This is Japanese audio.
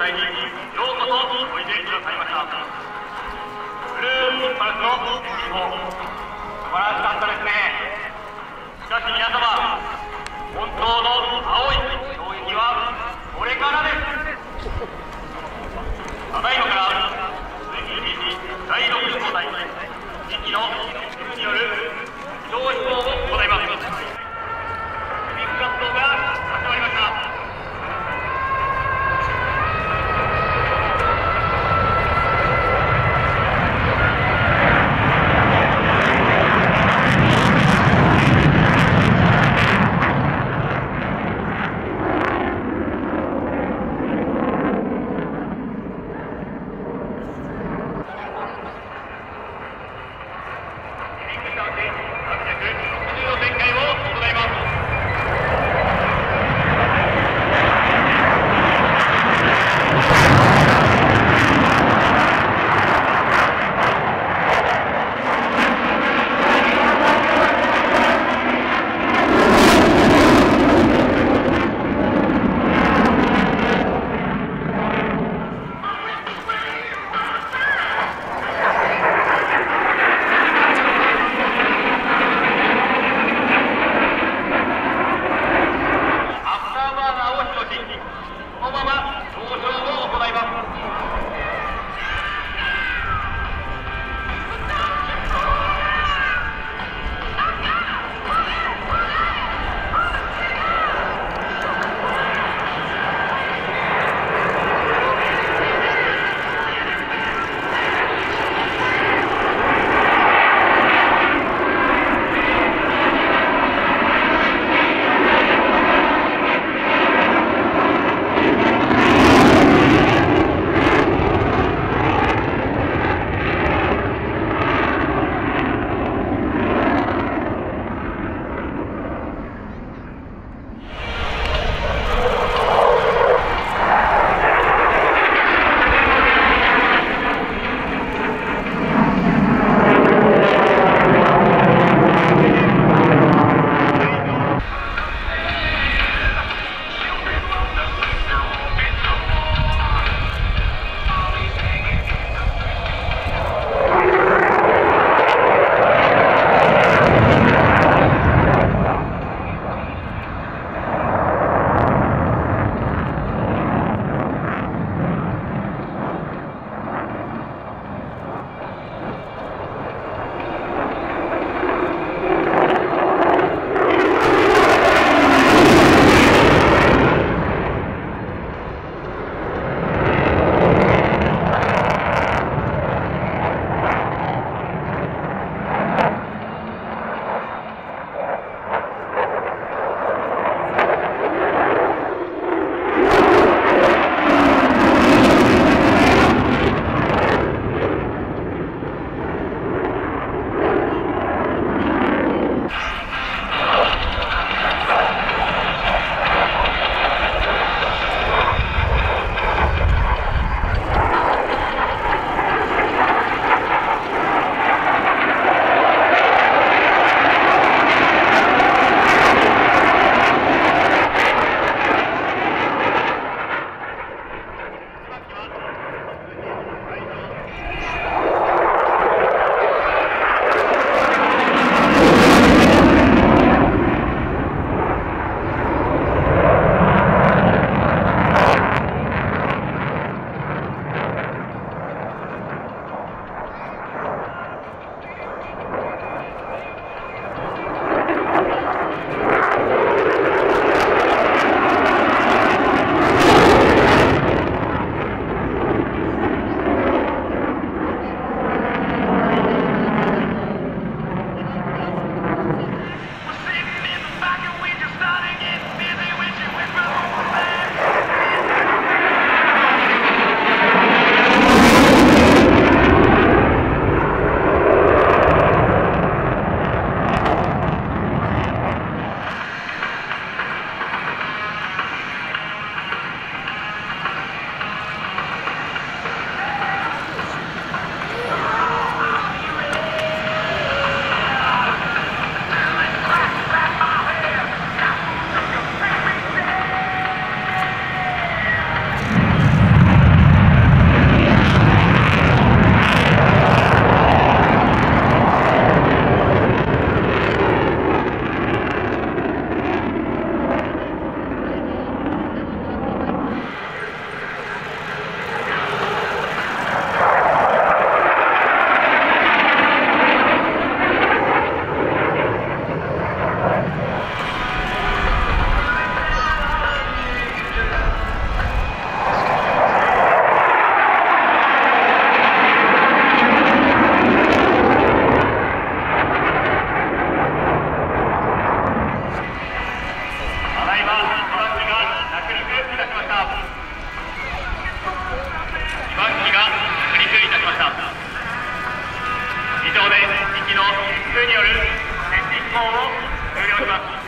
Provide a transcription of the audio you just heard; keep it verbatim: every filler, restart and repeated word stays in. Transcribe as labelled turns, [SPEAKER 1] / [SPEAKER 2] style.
[SPEAKER 1] 隊にようこそおいでくださいました。ブルーインパルスの演奏、素晴らしかったですね。しかし皆様、本当の青い衝撃はこれからです。ただいまからだいろく飛行隊いっきのによる移動飛行を行います。離陸活動が始まりました。 いまいちばん機が着陸いたしました。にばん機が着陸いたしました。以上でいちきの飛空による設置飛行を終了します。